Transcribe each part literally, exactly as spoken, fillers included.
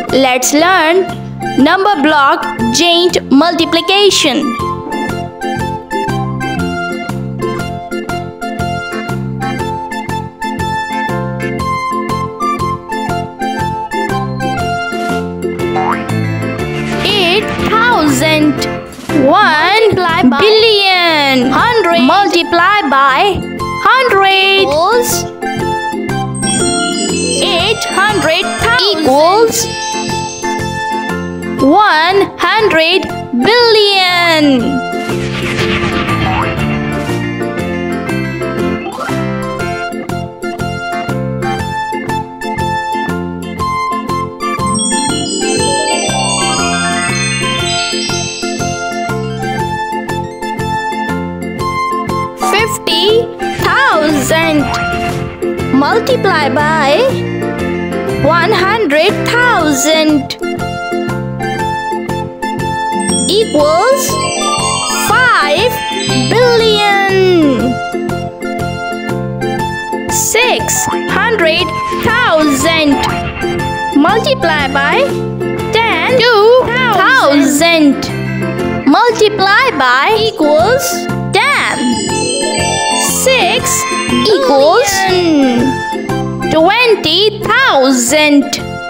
Let's learn number block giant multiplication. Eight thousand. One billion. Hundred multiply by hundred equals eight hundred equals one hundred billion. Fifty thousand multiply by one hundred thousand equals five billion. Six hundred thousand multiply by ten two thousand multiply by equals ten. Six equals twenty thousand.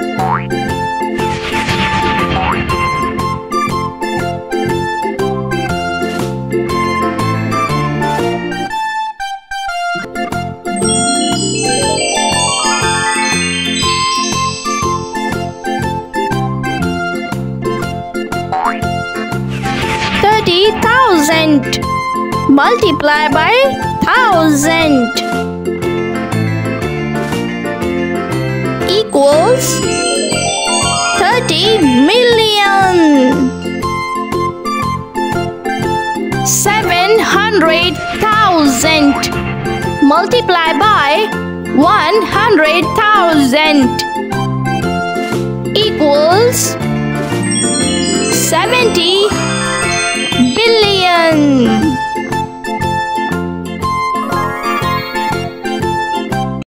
Thirty thousand multiply by thousand equals thirty million. Seven hundred thousand multiply by one hundred thousand equals seventy